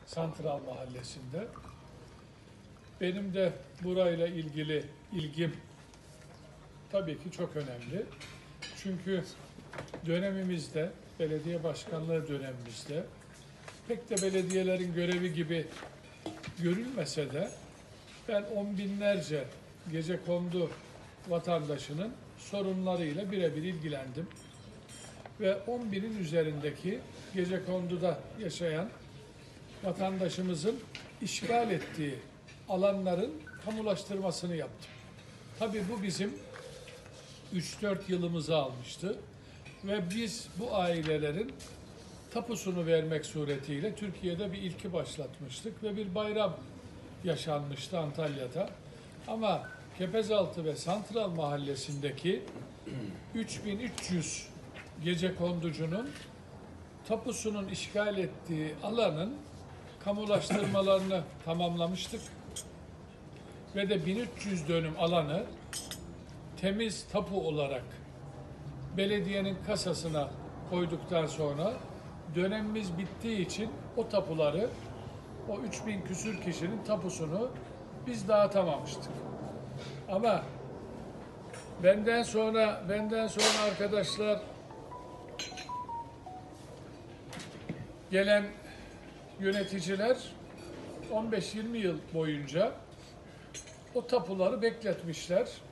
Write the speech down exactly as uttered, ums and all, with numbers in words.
Santral Mahallesi'nde. Benim de burayla ilgili ilgim tabii ki çok önemli. Çünkü dönemimizde, belediye başkanlığı dönemimizde pek de belediyelerin görevi gibi görülmese de ben on binlerce gecekondu vatandaşının sorunlarıyla birebir ilgilendim. Ve on binin üzerindeki gecekonduda yaşayan vatandaşımızın işgal ettiği alanların kamulaştırmasını yaptım. Tabii bu bizim üç dört yılımızı almıştı ve biz bu ailelerin tapusunu vermek suretiyle Türkiye'de bir ilki başlatmıştık ve bir bayram yaşanmıştı Antalya'da. Ama Kepezaltı ve Santral Mahallesi'ndeki üç bin üç yüz gecekonducunun tapusunun işgal ettiği alanın kamulaştırmalarını tamamlamıştık. Ve de bin üç yüz dönüm alanı temiz tapu olarak belediyenin kasasına koyduktan sonra dönemimiz bittiği için o tapuları, o üç bin küsür kişinin tapusunu biz dağıtamamıştık. Ama benden sonra benden sonra arkadaşlar gelen yöneticiler on beş yirmi yıl boyunca o tapuları bekletmişler.